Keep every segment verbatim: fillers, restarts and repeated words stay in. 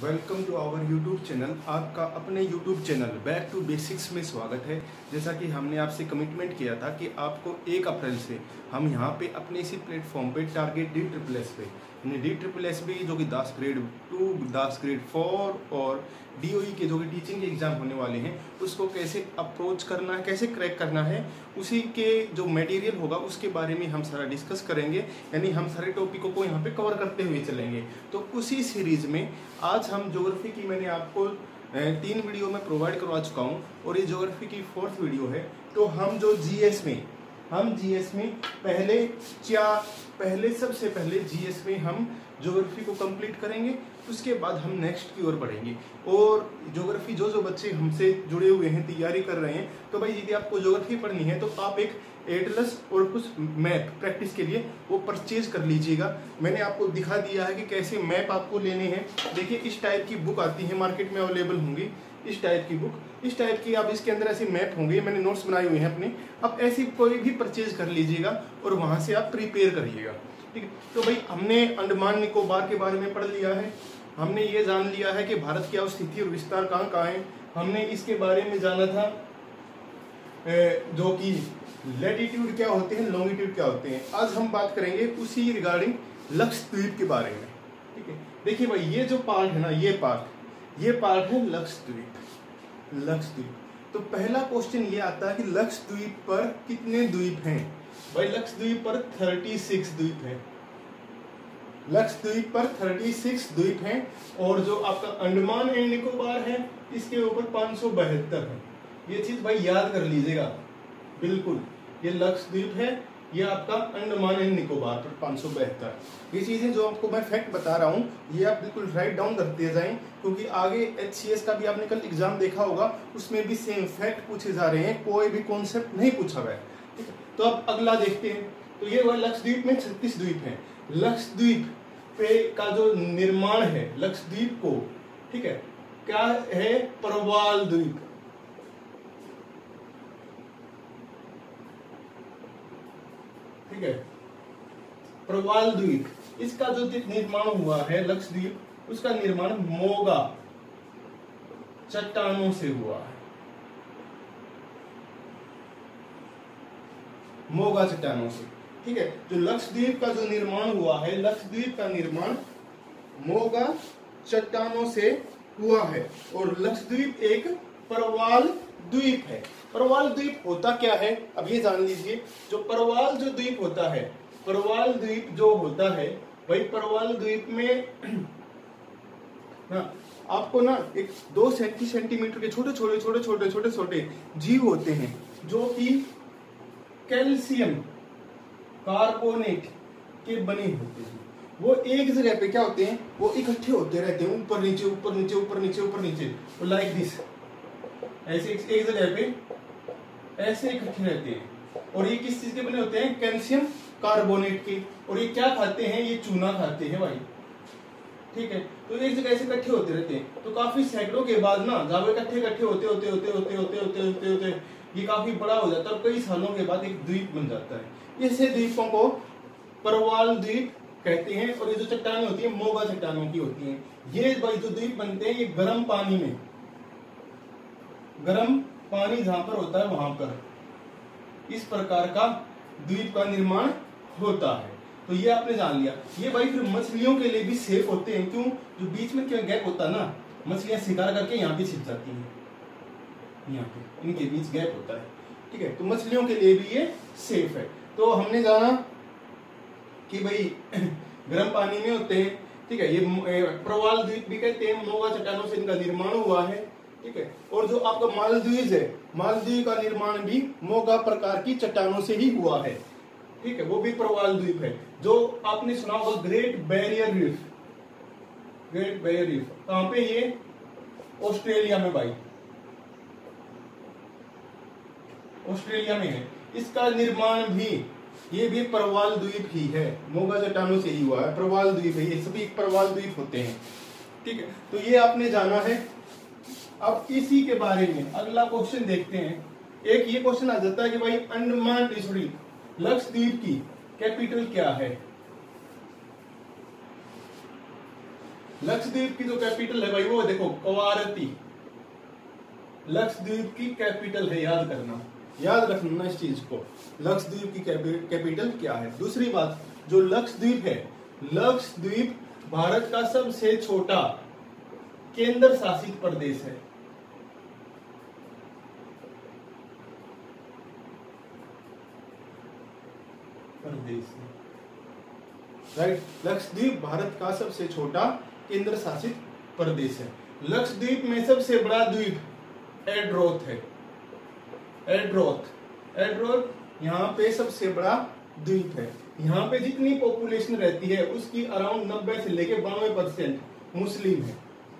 Welcome to our YouTube channel. आपका अपने YouTube channel back to basics में स्वागत है। जैसा कि हमने आपसे कमिटमेंट किया था कि आपको एक अप्रैल से हम यहाँ पे अपने इसी प्लेटफॉर्म पे टारगेट डी ट्रिपल एस पे यानी डी ट्रिपल एस भी जो कि DASS grade two, DASS grade four और डी ओ ई के जो कि टीचिंग के एग्ज़ाम होने वाले हैं उसको कैसे अप्रोच करना है, कैसे क्रैक करना है, उसी के जो मटेरियल होगा उसके बारे में हम सारा डिस्कस करेंगे। यानी हम सारे टॉपिकों को यहाँ पे कवर करते हुए चलेंगे। तो उसी सीरीज़ में आज हम ज्योग्राफी की मैंने आपको तीन वीडियो में प्रोवाइड करवा चुका हूँ और ये ज्योग्राफी की फोर्थ वीडियो है। तो हम जो जीएस में हम जीएस में पहले क्या पहले सबसे पहले जीएस में हम ज्योग्राफी को कंप्लीट करेंगे, उसके बाद हम नेक्स्ट की ओर बढ़ेंगे। और ज्योग्राफी जो जो बच्चे हमसे जुड़े हुए हैं, तैयारी कर रहे हैं, तो भाई यदि आपको ज्योग्राफी पढ़नी है तो आप एक एटलस और कुछ मैप प्रैक्टिस के लिए वो परचेज कर लीजिएगा। मैंने आपको दिखा दिया है कि कैसे मैप आपको लेने हैं। देखिए इस टाइप की बुक आती है, मार्केट में अवेलेबल होंगी इस टाइप की बुक, इस टाइप की आप इसके अंदर ऐसे मैप होंगे। मैंने नोट्स बनाए हुए हैं अपने, आप ऐसी कोई भी परचेज कर लीजिएगा और वहां से आप प्रिपेयर करिएगा। ठीक है, तो भाई हमने अंडमान निकोबार के बारे में पढ़ लिया है, हमने ये जान लिया है कि भारत की अवस्थिति और विस्तार कहाँ कहाँ है, हमने इसके बारे में जाना था जो कि लैटिट्यूड क्या होते हैं, लॉन्गिट्यूड क्या होते हैं। आज हम बात करेंगे उसी रिगार्डिंग लक्षद्वीप के बारे में। ठीक है, देखिए भाई ये जो पार्ट है ना, ये पार्ट ये पार्ट है लक्षद्वीप। लक्षद्वीप तो पहला क्वेश्चन ये आता है कि लक्षद्वीप पर कितने द्वीप हैं। भाई लक्षद्वीप पर छत्तीस द्वीप हैं। लक्षद्वीप पर छत्तीस द्वीप हैं और जो आपका अंडमान एंड निकोबार है इसके ऊपर पाँच सौ बहत्तर है। ये चीज भाई याद कर लीजिएगा बिल्कुल। ये लक्षद्वीप है, ये आपका अंडमान एंड निकोबार पर पाँच सौ बहत्तर। ये चीजें जो आपको मैं फैक्ट बता रहा हूँ ये आप बिल्कुल राइट डाउन करते जाएं, क्योंकि आगे एच सी एस का भी आपने कल एग्जाम देखा होगा, उसमें भी सेम फैक्ट पूछे जा रहे हैं, कोई भी कॉन्सेप्ट नहीं पूछा हुआ है। ठीक है, तो अब अगला देखते हैं। तो ये वह लक्षद्वीप में छत्तीस द्वीप है। लक्षद्वीप पे का जो निर्माण है लक्षद्वीप को, ठीक है, क्या है, प्रवाल द्वीप। ठीक है, प्रवाल द्वीप, इसका जो निर्माण हुआ है लक्षद्वीप, उसका निर्माण मोगा चट्टानों से हुआ है। मोगा चट्टानों से। ठीक है, जो लक्षद्वीप का जो निर्माण हुआ है, लक्षद्वीप का निर्माण मोगा चट्टानों से हुआ है और लक्षद्वीप एक प्रवाल द्वीप है। प्रवाल द्वीप होता क्या है, अब ये जान लीजिए। जो प्रवाल जो द्वीप होता है, प्रवाल द्वीप जो होता है, वही प्रवाल द्वीप में ना आपको ना एक दो सेंटी सेंटीमीटर के छोटे छोटे छोटे छोटे छोटे छोटे जीव होते हैं जो कि कैल्शियम कार्बोनेट के बने होते हैं। वो एक जगह पे क्या होते हैं, वो इकट्ठे होते रहते हैं, ऊपर नीचे ऊपर नीचे ऊपर नीचे ऊपर नीचे लाइक दिस, ऐसे एक जगह पे ऐसे इकट्ठे रहते हैं। और ये किस चीज के बने होते हैं, कैल्शियम कार्बोनेट के। और ये क्या खाते हैं, ये चूना खाते हैं भाई। ठीक है, तो एक जगह ऐसे इकट्ठे होते रहते हैं। तो काफी सैकड़ों के बाद ना जब इकट्ठे इकट्ठे होते होते होते होते होते होते होते होते ये काफी बड़ा हो जाता है, कई सालों के बाद एक द्वीप बन जाता है। ऐसे द्वीपों को प्रवाल द्वीप कहते हैं। और ये जो चट्टानें होती है मोगा चट्टानों की होती हैं। ये भाई जो द्वीप बनते हैं ये गर्म पानी में, गर्म पानी जहां पर होता है वहां पर इस प्रकार का द्वीप का निर्माण होता है। तो ये आपने जान लिया। ये भाई फिर मछलियों के लिए भी सेफ होते हैं। क्यों, जो बीच में क्यों गैप होता है ना, मछलियां शिकार करके यहाँ पे छिप जाती हैं, यहाँ पे इनके बीच गैप होता है। ठीक है, तो मछलियों के लिए भी ये सेफ है। तो हमने जाना कि भाई गर्म पानी में होते हैं। ठीक है, ये प्रवाल द्वीप भी कहते हैं, मोगा चट्टानों से इनका निर्माण हुआ है। ठीक है, और जो आपका मालदीव है, मालदीव का निर्माण भी मोगा प्रकार की चट्टानों से ही हुआ है। ठीक है, वो भी प्रवाल द्वीप है। जो आपने सुना होगा great barrier reef, great barrier reef कहां पे, ये ऑस्ट्रेलिया में भाई, ऑस्ट्रेलिया में है। इसका निर्माण भी, ये भी प्रवाल द्वीप ही है, मोगा चट्टानों से ही हुआ है, प्रवाल द्वीप है। ये सभी प्रवाल द्वीप होते हैं। ठीक है, तो ये आपने जाना है। अब इसी के बारे में अगला क्वेश्चन देखते हैं। एक ये क्वेश्चन आ जाता है कि भाई अंडमान सॉरी लक्षद्वीप की कैपिटल क्या है। लक्षद्वीप की जो कैपिटल है भाई वो देखो कवारती, लक्षद्वीप की कैपिटल है, याद करना, याद रखना इस चीज को, लक्षद्वीप की कैपिटल क्या है। दूसरी बात, जो लक्षद्वीप है, लक्षद्वीप भारत का सबसे छोटा केंद्र शासित प्रदेश है। प्रदेश है, राइट। लक्षद्वीप भारत का सबसे छोटा केंद्र शासित प्रदेश है। लक्षद्वीप में सबसे बड़ा द्वीप एड्रोथ है, एड्रोथ, एड्रोथ यहाँ पे सबसे बड़ा द्वीप है। यहाँ पे जितनी पॉपुलेशन रहती है उसकी अराउंड नब्बे से लेके बानवे परसेंट मुस्लिम है,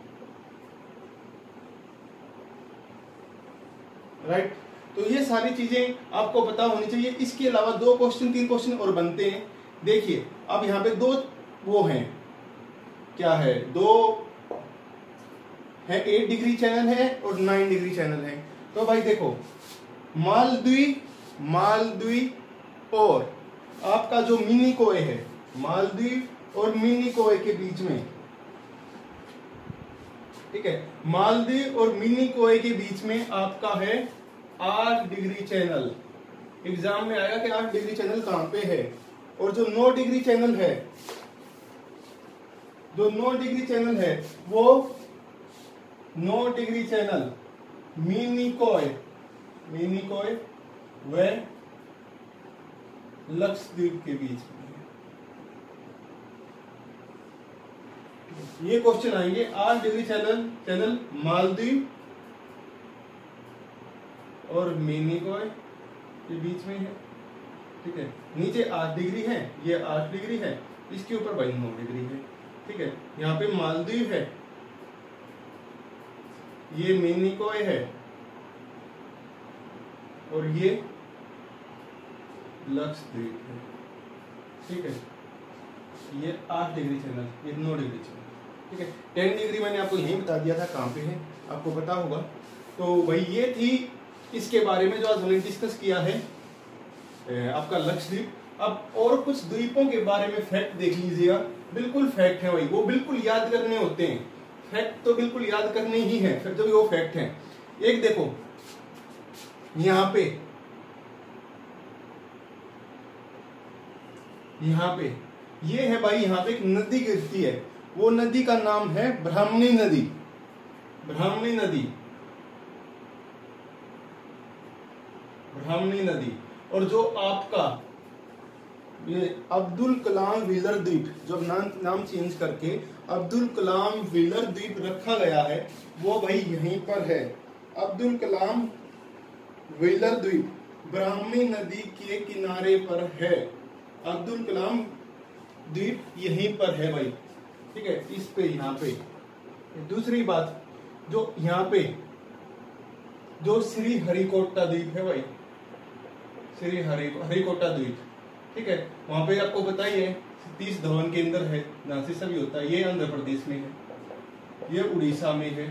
राइट। तो ये सारी चीजें आपको पता होनी चाहिए। इसके अलावा दो क्वेश्चन तीन क्वेश्चन और बनते हैं। देखिए अब यहाँ पे दो वो हैं, क्या है, दो है, एट डिग्री चैनल है और नाइन डिग्री चैनल है। तो भाई देखो मालदीव, मालदीव और आपका जो मिनिकोय है, मालदीव और मिनिकोय के बीच में, ठीक है, मालदीव और मिनिकोय के बीच में आपका है आठ डिग्री चैनल। एग्जाम में आएगा कि आठ डिग्री चैनल कहां पे है। और जो नौ डिग्री चैनल है, जो नौ डिग्री चैनल है वो नौ डिग्री चैनल मिनिकोय, मिनिकोय व लक्षद्वीप के बीच में है। ये क्वेश्चन आएंगे, आठ डिग्री चैनल चैनल मालदीव और मिनिकोय के बीच में है, ठीक है। नीचे आठ डिग्री है, ये आठ डिग्री है, इसके ऊपर भाई नौ डिग्री है, ठीक है। यहाँ पे मालदीव है, ये मिनिकोय है और ये लक्षद्वीप है, ठीक है। ये आठ डिग्री चैनल, ये नौ डिग्री चैनल, ठीक है। टेन डिग्री मैंने आपको यही बता दिया था कहाँ पे है, आपको पता होगा। तो भाई ये थी इसके बारे में जो आज हमने डिस्कस किया है आपका लक्षद्वीप। अब और कुछ द्वीपों के बारे में फैक्ट देख लीजिएगा, बिल्कुल फैक्ट है भाई, वो बिल्कुल याद करने होते हैं। फैक्ट तो बिल्कुल याद करने ही है, फिर जब वो फैक्ट है। एक देखो यहाँ पे, यहाँ पे ये है भाई, यहाँ पे एक नदी गिरती है, वो नदी का नाम है ब्राह्मणी नदी, ब्राह्मणी नदी, ब्राह्मणी नदी। और जो आपका ये अब्दुल कलाम व्हीलर द्वीप, जो नाम नाम चेंज करके अब्दुल कलाम व्हीलर द्वीप रखा गया है, वो भाई यहीं पर है। अब्दुल कलाम व्हीलर द्वीप ब्राह्मणी नदी के किनारे पर है, अब्दुल कलाम द्वीप यहीं पर है भाई, ठीक है, इस पे यहाँ पे। दूसरी बात, जो यहाँ पे जो श्री हरिकोटा द्वीप है भाई, श्री हरि हरिकोटा द्वीप, ठीक है, वहां पे आपको बताइए तीस धवन के अंदर है, जहां से सभी होता है। ये आंध्र प्रदेश में है, ये उड़ीसा में है,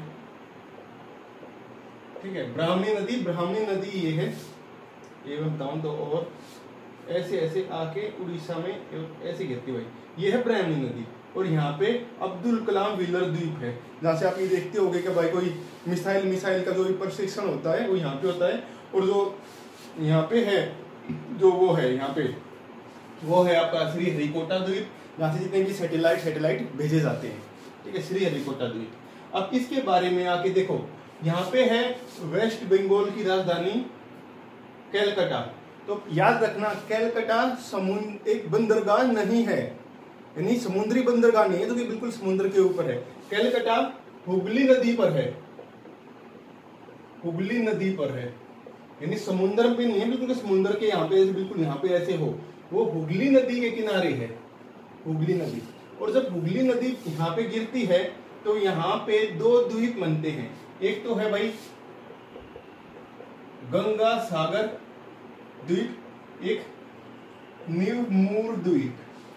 ठीक है। ब्राह्मणी नदी, ब्राह्मणी नदी ये है, ये मैं बताऊं तो, और ऐसे ऐसे आके उड़ीसा में ऐसे गिरती भाई, ये है ब्राह्मणी नदी। और यहाँ पे अब्दुल कलाम व्हीलर द्वीप है, जहाँ से आप ये देखते होंगे कि भाई कोई मिसाइल मिसाइल का जो प्रशिक्षण होता है वो यहाँ पे होता है। और जो यहाँ पे है, जो वो है यहाँ पे, वो है आपका श्री हरिकोटा द्वीप, जहाँ से जितने भी सैटेलाइट सैटेलाइट भेजे जाते हैं, ठीक है, श्री हरिकोटा द्वीप। अब इसके बारे में आके देखो, यहाँ पे है वेस्ट बंगाल की राजधानी कैलकाटा। तो याद रखना, कैलकाटा समुद्र एक बंदरगाह नहीं है, यानी समुद्री बंदरगाह नहीं है, तो ये बिल्कुल समुद्र के ऊपर है। कैलकाटा हुगली नदी पर है, हुगली नदी पर है, यानी समुद्र पे नहीं है, बिल्कुल समुद्र के यहाँ पे बिल्कुल यहाँ पे ऐसे हो, वो हुगली नदी के किनारे है, हुगली नदी। और जब हुगली नदी यहाँ पे गिरती है तो यहाँ पे दो द्वीप बनते हैं, एक तो है भाई गंगा सागर द्वीप, एक न्यू मूर द्वीप,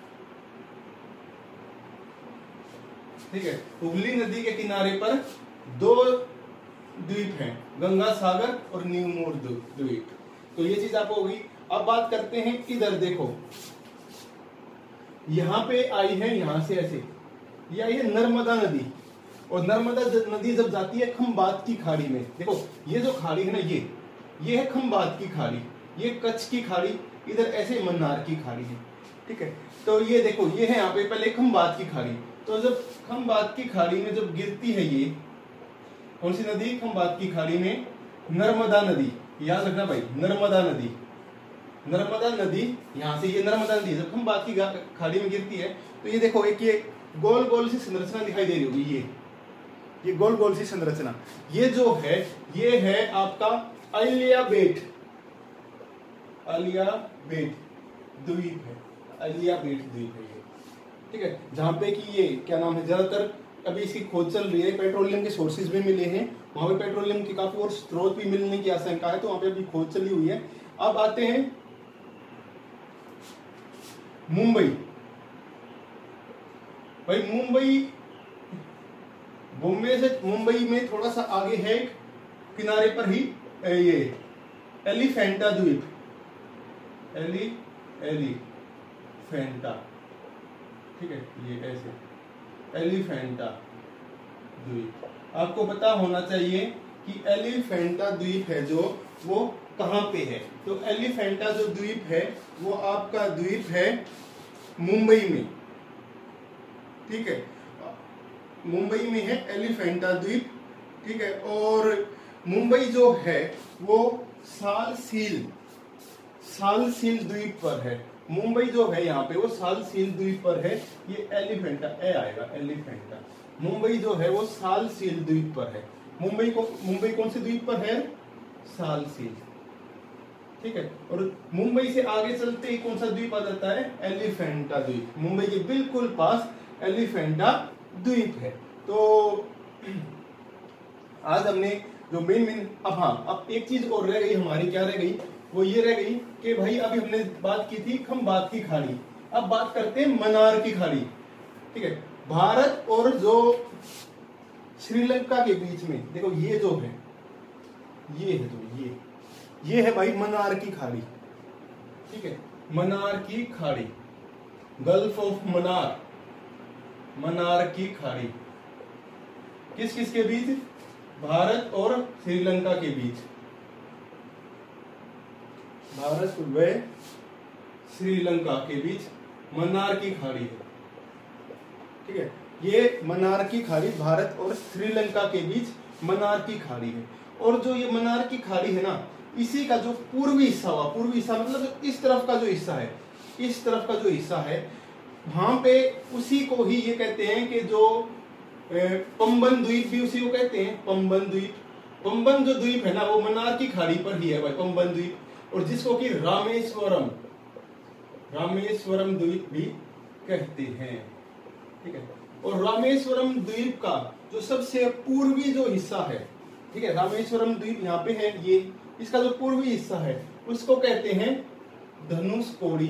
ठीक है। हुगली नदी के किनारे पर दो द्वीप हैं, गंगा सागर और न्यू मूर द्वीप। तो ये चीज आपको होगी। अब बात करते हैं, इधर देखो, यहां पे आई है, यहां से ऐसे या ये नर्मदा नदी। और नर्मदा नदी जब जाती है खंबात की खाड़ी में, देखो ये जो खाड़ी है ना, ये ये है खंबात की खाड़ी, ये कच्छ की खाड़ी, इधर ऐसे मन्नार की खाड़ी है, ठीक है। तो ये देखो ये है यहाँ पे पहले खंबात की खाड़ी, तो जब खंबात की खाड़ी में जब गिरती है ये कौन सी नदी, खंबात की खाड़ी में नर्मदा नदी, याद रखना भाई, नर्मदा नदी, नर्मदा नदी यहाँ से ये नर्मदा नदी जब खंबात की खाड़ी में गिरती है तो ये देखो एक ये गोल गोल सी संरचना दिखाई दे रही होगी, ये ये गोल गोल सी संरचना, ये जो है ये है आपका अलिया बेट, अलिया बेट द्वीप है, अलिया बेट द्वीप है ये, ठीक है। जहाँ पे कि ये क्या नाम है, ज्यादातर अभी इसकी खोज चल रही है, पेट्रोलियम के सोर्सेज भी मिले हैं वहां पे, पेट्रोलियम के काफी और स्रोत भी मिलने की आशंका है, तो वहां पे अभी खोज चली हुई है। अब आते हैं मुंबई। भाई मुंबई, बॉम्बे से मुंबई में थोड़ा सा आगे है, किनारे पर ही ये एलिफेंटा द्वीप, एली एलिफेंटा, ठीक है, ये ऐसे एलिफेंटा द्वीप। आपको पता होना चाहिए कि एलिफेंटा द्वीप है जो वो कहाँ पे है, तो एलिफेंटा जो द्वीप है वो आपका द्वीप है मुंबई में, ठीक है, मुंबई में है एलिफेंटा द्वीप, ठीक है। और मुंबई जो है वो सालसील, सालसील द्वीप पर है, मुंबई जो है यहाँ पे वो सालसील द्वीप पर है, ये एलिफेंटा ए आएगा, एलिफेंटा, मुंबई जो है वो सालसील द्वीप पर है। मुंबई को मुंबई कौन से द्वीप पर है, सालसील, ठीक है। और मुंबई से आगे चलते ही कौन सा द्वीप आ जाता है, एलिफेंटा द्वीप, मुंबई के बिल्कुल पास एलिफेंटा द्वीप है। तो आज हमने जो मेन मेन, अब हाँ अब एक चीज और रह गई हमारी, क्या रह गई, वो ये रह गई कि भाई अभी हमने बात की थी खंबात की खाड़ी, अब बात करते हैं मन्नार की खाड़ी, ठीक है। भारत और जो श्रीलंका के बीच में देखो ये जो है, ये है जो ये ये है भाई मन्नार की खाड़ी, ठीक है, मन्नार की खाड़ी, गल्फ ऑफ मन्नार, मन्नार की खाड़ी किस किस के बीच, भारत और श्रीलंका के बीच, भारत व श्रीलंका के बीच मन्नार की खाड़ी है, ठीक है। ये मन्नार की खाड़ी भारत और श्रीलंका के बीच मन्नार की खाड़ी है। और जो ये मन्नार की खाड़ी है ना, इसी का जो पूर्वी हिस्सा हुआ, पूर्वी हिस्सा मतलब इस तरफ का जो हिस्सा है, इस तरफ का जो हिस्सा है वहां पे उसी को ही ये कहते हैं कि जो पंबन द्वीप भी उसी को कहते हैं, पंबन द्वीप, पंबन जो द्वीप है ना वो मन्नार की खाड़ी पर ही है भाई, पंबन द्वीप, और जिसको कि रामेश्वरम, रामेश्वरम द्वीप भी कहते हैं, ठीक है। और रामेश्वरम द्वीप का जो सबसे पूर्वी जो हिस्सा है, ठीक है, रामेश्वरम द्वीप यहाँ पे है, ये इसका जो पूर्वी हिस्सा है उसको कहते हैं धनुषकोडी,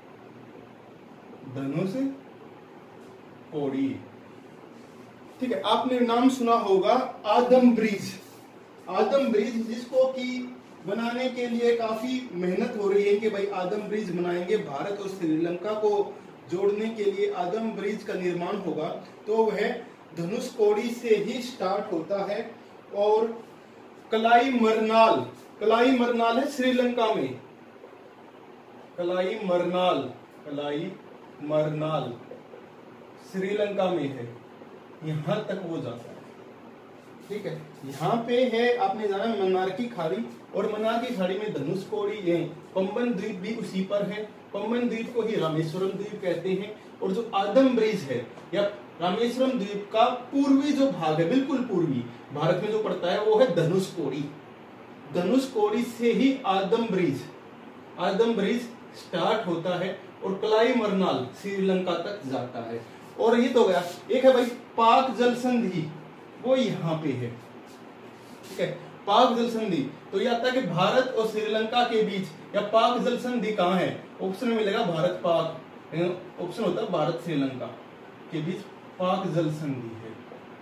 धनुषकोडी, ठीक है। आपने नाम सुना होगा आदम ब्रिज, आदम ब्रिज जिसको कि बनाने के लिए काफी मेहनत हो रही है कि भाई आदम ब्रिज बनाएंगे, भारत और श्रीलंका को जोड़ने के लिए आदम ब्रिज का निर्माण होगा, तो वह धनुषकोडी से ही स्टार्ट होता है। और कलाई मरनाल, कलाई मरनाल है श्रीलंका में, कलाई मरनाल, कलाई मरनाल श्रीलंका में है, यहां तक वो जाता है, ठीक है। यहाँ पे है आपने जाना मन्नार की खाड़ी, और मन्नार की खाड़ी में धनुषकोडी है, पंबन द्वीप भी उसी पर है, पंबन द्वीप को ही रामेश्वरम द्वीप कहते हैं। और जो आदम ब्रिज है या रामेश्वरम द्वीप का पूर्वी जो भाग है, बिल्कुल पूर्वी भारत में जो पड़ता है वो है धनुषकोडी, धनुषकोडी से ही Adam bridge, Adam bridge start होता है और कलाई मरनाल श्रीलंका तक जाता है। और ये तो गया, एक है भाई पाक जल संधि, वो यहाँ पे है, ठीक है, पाक जल संधि। तो ये आता है कि भारत और श्रीलंका के बीच या पाक जल संधि कहाँ है, ऑप्शन में मिलेगा भारत पाक, ऑप्शन होता है भारत श्रीलंका के बीच पाक जल संधि है,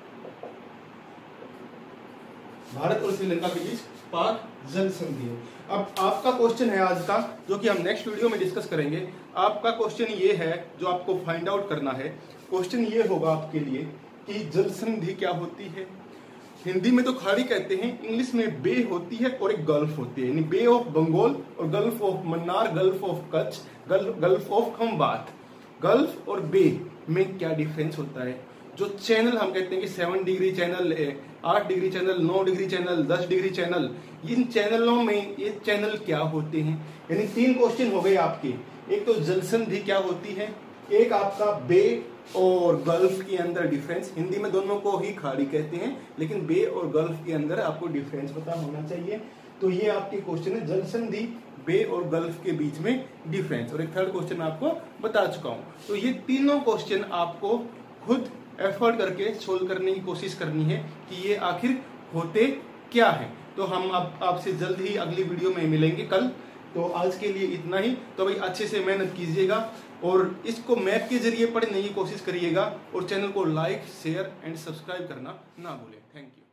भारत और श्रीलंका के बीच पाक जल संधि है। अब आपका क्वेश्चन है आज का, जो कि हम नेक्स्ट वीडियो में डिस्कस करेंगे। आपका क्वेश्चन ये है जो आपको फाइंड आउट करना है क्वेश्चन ये होगा आपके लिए कि जल संधि क्या होती है। हिंदी में तो खाड़ी कहते हैं, इंग्लिश में बे होती है और एक गल्फ होती है, यानी बे ऑफ बंगाल और gulf of Mannar, gulf of Kutch, gulf of Khambhat. Gulf और बे में क्या डिफरेंस होता है। जो चैनल हम कहते हैं कि सेवन डिग्री चैनल, आठ डिग्री चैनल, नौ डिग्री चैनल, दस डिग्री चैनल, इन चैनलों में ये चैनल क्या होते हैं। यानी तीन क्वेश्चन हो गए आपके। एक तो जल संधि क्या होती है, एक आपका बे और गल्फ के अंदर डिफरेंस, हिंदी में दोनों को ही खाड़ी कहते हैं, लेकिन बे और गल्फ के अंदर आपको डिफरेंस पता होना चाहिए। तो ये आपके क्वेश्चन है, जल संधि, बे और गल्फ के बीच में डिफरेंस। और एक थर्ड क्वेश्चन मैं आपको बता चुका हूं। तो ये तीनों क्वेश्चन आपको खुद एफर्ट करके सोल्व करने की कोशिश करनी है कि ये आखिर होते क्या है। तो हम अब आपसे जल्द ही अगली वीडियो में मिलेंगे कल। तो आज के लिए इतना ही। तो भाई अच्छे से मेहनत कीजिएगा और इसको मैप के जरिए पढ़ने की कोशिश करिएगा और चैनल को लाइक, शेयर एंड सब्सक्राइब करना ना भूलें। Thank you.